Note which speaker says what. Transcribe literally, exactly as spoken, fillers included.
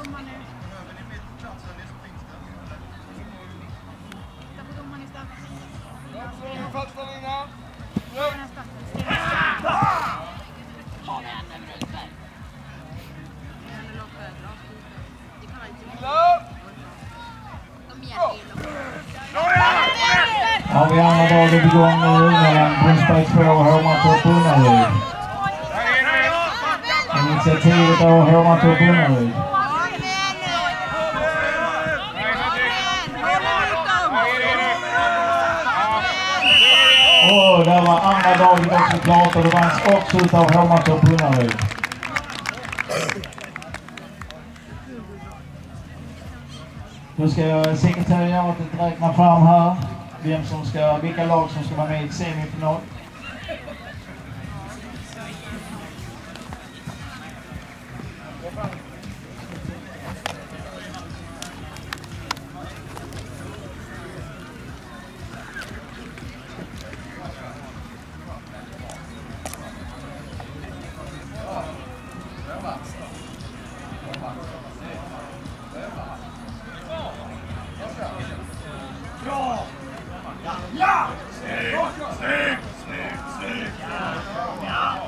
Speaker 1: domaren nu. Titta på domaren i starten.
Speaker 2: Fasta Lina!
Speaker 3: Ta den över Rödsberg.
Speaker 4: Ja, vi andra dagen igång nu mellan Brunnsberg två och Hårmantorp Unnaryd. Initiativet av Hårmantorp Unnaryd. Och där var andra dagen också klart och det vanns också utav Hårmantorp Unnaryd. Nu ska sekretariatet räkna fram här vem som ska, vilka lag som ska vara med i semifinal.
Speaker 2: Ja!
Speaker 5: Snyggt! Snyggt! Snyggt! Snyggt! Ja!